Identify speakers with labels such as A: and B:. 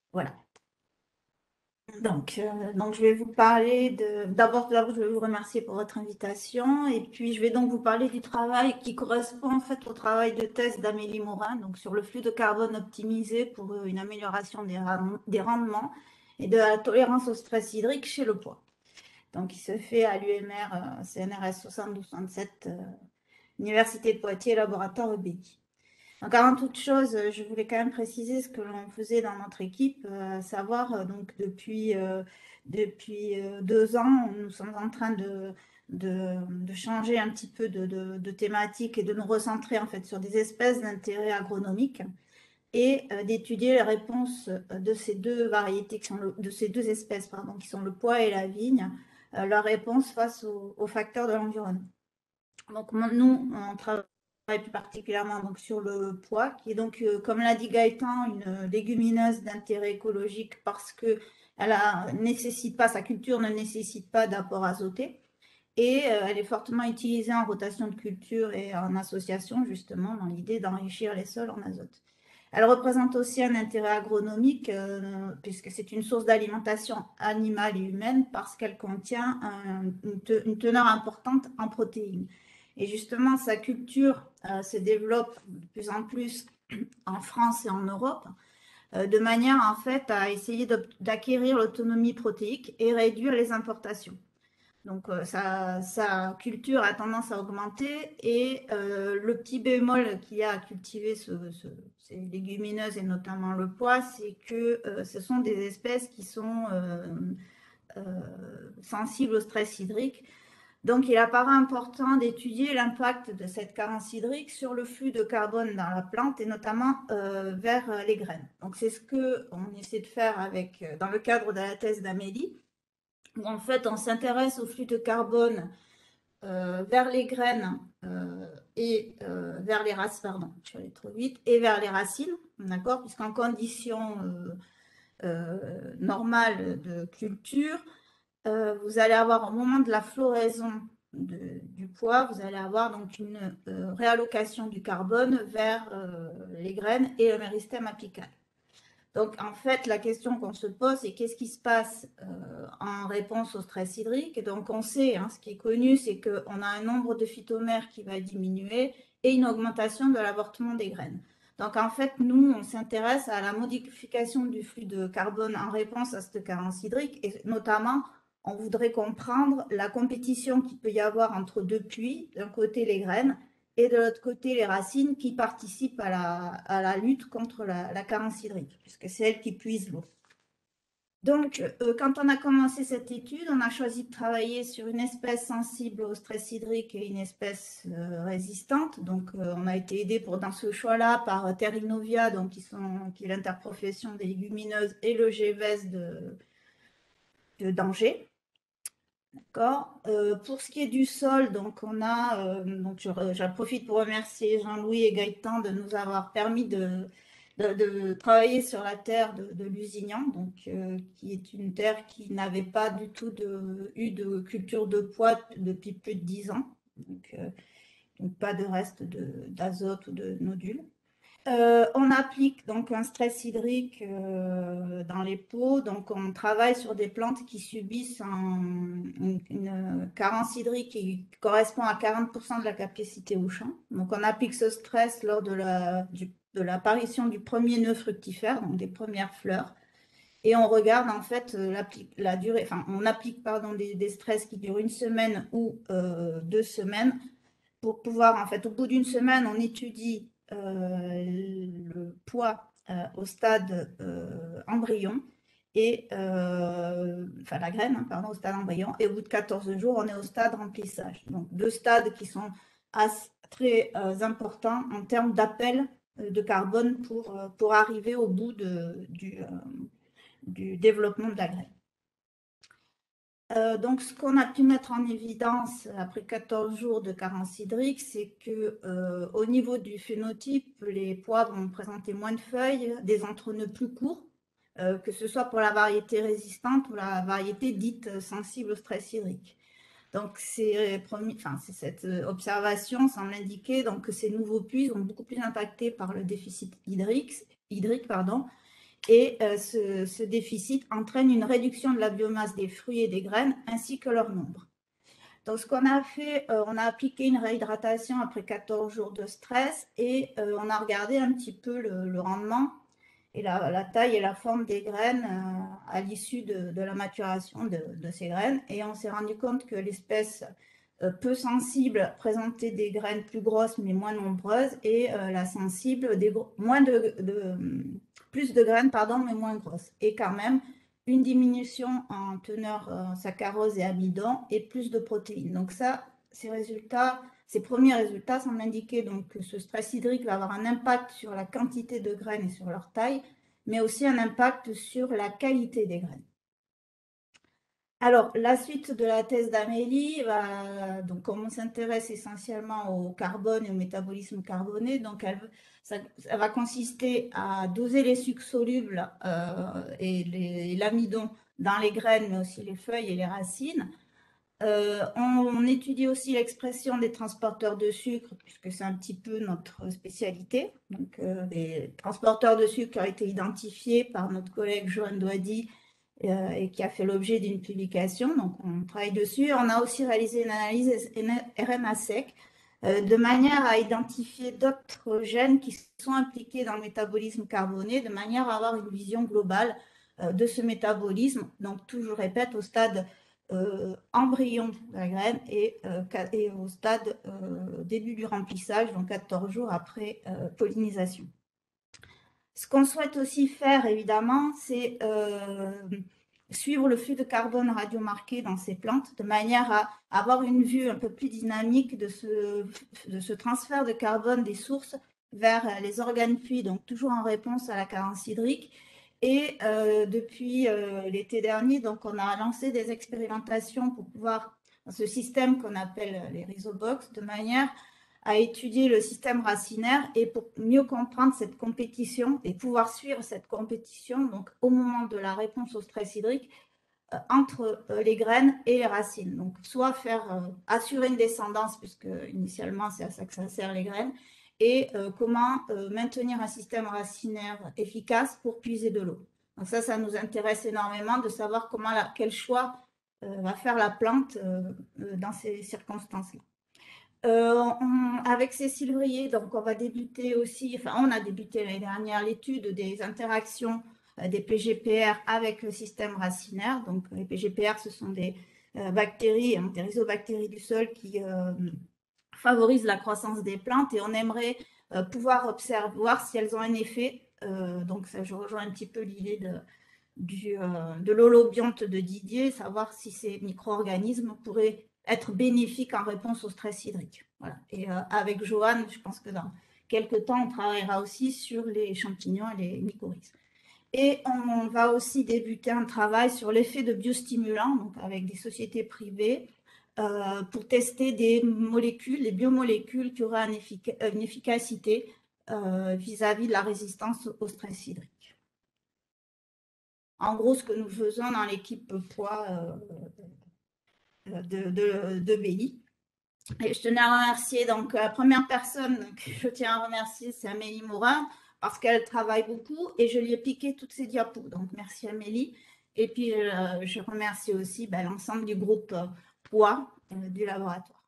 A: Voilà. Donc, je vais vous parler de... D'abord, je vais vous remercier pour votre invitation. Et puis, je vais donc vous parler du travail qui correspond en fait au travail de thèse d'Amélie Morin, donc sur le flux de carbone optimisé pour une amélioration des rendements et de la tolérance au stress hydrique chez le pois. Donc, il se fait à l'UMR CNRS 7267, Université de Poitiers, laboratoire EBI. Donc, avant toute chose, je voulais quand même préciser ce que l'on faisait dans notre équipe, à savoir, donc depuis 2 ans, nous sommes en train de changer un petit peu de thématique et de nous recentrer en fait sur des espèces d'intérêt agronomique et d'étudier les réponses de ces deux variétés, de ces deux espèces, pardon, qui sont le pois et la vigne, leurs réponses face aux facteurs de l'environnement. Donc, nous, on travaille plus particulièrement donc, sur le pois, qui est donc, comme l'a dit Gaëtan, une légumineuse d'intérêt écologique parce que nécessite pas, sa culture ne nécessite pas d'apport azoté. Et elle est fortement utilisée en rotation de culture et en association, justement, dans l'idée d'enrichir les sols en azote. Elle représente aussi un intérêt agronomique, puisque c'est une source d'alimentation animale et humaine, parce qu'elle contient une teneur importante en protéines. Et justement, sa culture se développe de plus en plus en France et en Europe, de manière en fait à essayer d'acquérir l'autonomie protéique et réduire les importations. Donc, sa culture a tendance à augmenter et le petit bémol qu'il y a à cultiver ces légumineuses et notamment le pois, c'est que ce sont des espèces qui sont sensibles au stress hydrique. Donc, il apparaît important d'étudier l'impact de cette carence hydrique sur le flux de carbone dans la plante et notamment vers les graines. Donc, c'est ce qu'on essaie de faire dans le cadre de la thèse d'Amélie, où en fait on s'intéresse au flux de carbone vers les graines et vers les racines, pardon, je suis allée trop vite, et vers les racines, d'accord, puisqu'en conditions normales de culture, vous allez avoir au moment de la floraison du pois, vous allez avoir donc une réallocation du carbone vers les graines et le méristème apical. Donc, en fait, la question qu'on se pose, c'est qu'est-ce qui se passe en réponse au stress hydrique? Et donc, on sait, hein, ce qui est connu, c'est qu'on a un nombre de phytomères qui va diminuer et une augmentation de l'avortement des graines. Donc, en fait, nous, on s'intéresse à la modification du flux de carbone en réponse à cette carence hydrique et notamment, on voudrait comprendre la compétition qu'il peut y avoir entre deux puits, d'un côté les graines et de l'autre côté les racines qui participent à la lutte contre la carence hydrique, puisque c'est elles qui puisent l'eau. Donc, quand on a commencé cette étude, on a choisi de travailler sur une espèce sensible au stress hydrique et une espèce résistante. Donc, on a été aidé dans ce choix-là par Terrinovia, donc, qui est l'interprofession des légumineuses, et le GVES d'Angers. D'accord. Pour ce qui est du sol, donc j'en profite pour remercier Jean-Louis et Gaëtan de nous avoir permis de travailler sur la terre de Lusignan, donc qui est une terre qui n'avait pas du tout eu de culture de pois depuis plus de 10 ans, donc pas de reste d'azote ou de nodules. On applique donc un stress hydrique dans les pots. Donc, on travaille sur des plantes qui subissent une carence hydrique qui correspond à 40% de la capacité au champ. Donc, on applique ce stress lors de l'apparition du premier nœud fructifère, donc des premières fleurs. Et on regarde en fait la durée, enfin, on applique pardon, des stress qui durent une semaine ou 2 semaines pour pouvoir, en fait, au bout d'une semaine, on étudie le poids au stade embryon et enfin la graine, hein, pardon, au stade embryon, et au bout de 14 jours, on est au stade remplissage. Donc deux stades qui sont très importants en termes d'appel de carbone pour arriver au bout du développement de la graine. Donc, ce qu'on a pu mettre en évidence après 14 jours de carence hydrique, c'est que au niveau du phénotype, les pois vont présenter moins de feuilles, des entrenœuds plus courts, que ce soit pour la variété résistante ou la variété dite sensible au stress hydrique. Donc, cette observation semble indiquer donc, que ces nouveaux puits sont beaucoup plus impactés par le déficit hydrique, pardon, Et ce déficit entraîne une réduction de la biomasse des fruits et des graines, ainsi que leur nombre. Donc, ce qu'on a fait, on a appliqué une réhydratation après 14 jours de stress et on a regardé un petit peu le rendement et la taille et la forme des graines à l'issue de la maturation de ces graines. Et on s'est rendu compte que l'espèce peu sensible présentait des graines plus grosses mais moins nombreuses et la sensible plus de graines pardon, mais moins grosses. Et quand même, une diminution en teneur saccharose et amidon et plus de protéines. Donc ça, ces premiers résultats semblent indiquer donc que ce stress hydrique va avoir un impact sur la quantité de graines et sur leur taille, mais aussi un impact sur la qualité des graines. Alors, la suite de la thèse d'Amélie, donc comme on s'intéresse essentiellement au carbone et au métabolisme carboné, donc ça va consister à doser les sucres solubles et l'amidon dans les graines, mais aussi les feuilles et les racines. On étudie aussi l'expression des transporteurs de sucre, puisque c'est un petit peu notre spécialité. Donc, des transporteurs de sucre qui ont été identifiés par notre collègue Joanne Douady et qui a fait l'objet d'une publication. Donc, on travaille dessus. On a aussi réalisé une analyse RNA-seq de manière à identifier d'autres gènes qui sont impliqués dans le métabolisme carboné, de manière à avoir une vision globale de ce métabolisme. Donc, je répète, au stade embryon de la graine et au stade début du remplissage, donc 14 jours après pollinisation. Ce qu'on souhaite aussi faire, évidemment, c'est suivre le flux de carbone radiomarqué dans ces plantes, de manière à avoir une vue un peu plus dynamique de ce transfert de carbone des sources vers les organes puits, donc toujours en réponse à la carence hydrique. Et depuis l'été dernier, donc on a lancé des expérimentations pour pouvoir, dans ce système qu'on appelle les rhizobox, de manière à étudier le système racinaire et pour mieux comprendre cette compétition et pouvoir suivre cette compétition donc au moment de la réponse au stress hydrique entre les graines et les racines. Donc soit assurer une descendance, puisque initialement c'est à ça que ça sert les graines, et comment maintenir un système racinaire efficace pour puiser de l'eau. Donc ça nous intéresse énormément de savoir quel choix va faire la plante dans ces circonstances-là. Avec Cécile Vrier, donc on va débuter aussi, enfin on a débuté l'année dernière l'étude des interactions des PGPR avec le système racinaire. Donc les PGPR, ce sont des bactéries, des rhizobactéries du sol qui favorisent la croissance des plantes et on aimerait pouvoir voir si elles ont un effet. Donc ça, je rejoins un petit peu l'idée de l'holobionte de Didier, savoir si ces micro-organismes pourraient être bénéfiques en réponse au stress hydrique. Voilà. Et avec Joanne, je pense que dans quelques temps, on travaillera aussi sur les champignons et les mycorhizes. Et on va aussi débuter un travail sur l'effet de biostimulants, donc avec des sociétés privées, pour tester des molécules, des biomolécules qui auraient une efficacité vis-à-vis de la résistance au stress hydrique. En gros, ce que nous faisons dans l'équipe poids de BI. Et je tenais à remercier, donc la première personne que je tiens à remercier, c'est Amélie Morin, parce qu'elle travaille beaucoup et je lui ai piqué toutes ses diapos. Donc merci Amélie. Et puis je remercie aussi l'ensemble du groupe poids du laboratoire.